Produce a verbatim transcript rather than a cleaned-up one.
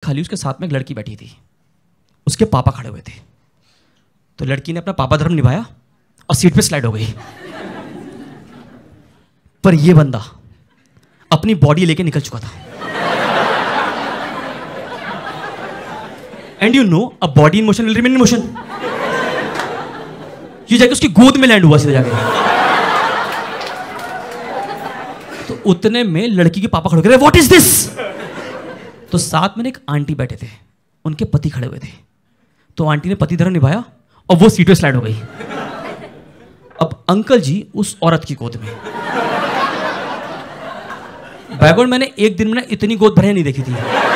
खाली उसके साथ में एक लड़की बैठी थी, उसके पापा खड़े हुए थे। तो लड़की ने अपना पापा धर्म निभाया और सीट पे स्लाइड हो गई। पर यह बंदा अपनी बॉडी लेके निकल चुका था। And you know a body in motion will remain in motion. ये जाके उसकी गोद में लैंड हुआ सीधे जाके। तो उतने में लड़की के पापा खड़े हो गए, व्हाट इज दिस? तो साथ में एक आंटी बैठे थे, उनके पति खड़े हुए थे। तो आंटी ने पति धर्म निभाया और वो सीट पे स्लाइड हो गई। अब अंकल जी उस औरत की गोद में। बैकग्राउंड मैंने एक दिन में इतनी गोद भरे नहीं देखी थी।